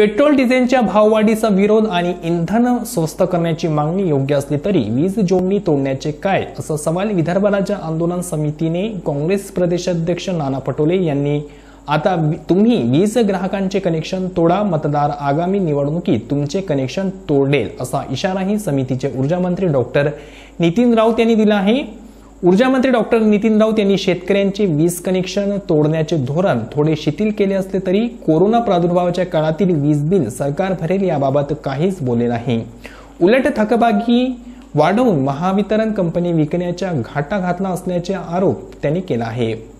Petrol डिझेलच्या भाववाढीचा विरोध आणि इंधन स्वस्त करण्याची मागणी योग्य असली तरी वीज जोडणी तोडण्याचे काय, असा सवाल विदर्भ राज्य आंदोलन समितीने काँग्रेस प्रदेशाध्यक्ष नाना पटोले यांनी आता तुम्ही वीज ग्राहकांचे कनेक्शन तोडा, मतदार आगामी निवडणुकीत तुमचे कनेक्शन तोडेल असा इशाराही समितीचे ऊर्जा मंत्री डॉक्टर नितीन राऊत यांनी दिला आहे। ऊर्जा मंत्री डॉक्टर नितीन राऊत यांनी शेतकऱ्यांचे वीज कनेक्शन तोडण्याचे धोरण थोडे शिथिल केले असले तरी कोरोना प्रादुर्भावाच्या काळातील वीज बिल सरकार भरेल याबाबत काहीच बोलले नाही। उलट थकबाकी वाढवून महावितरण कंपनी विकण्याच्या घाटा घातला असल्याचे आरोप त्यांनी केला आहे।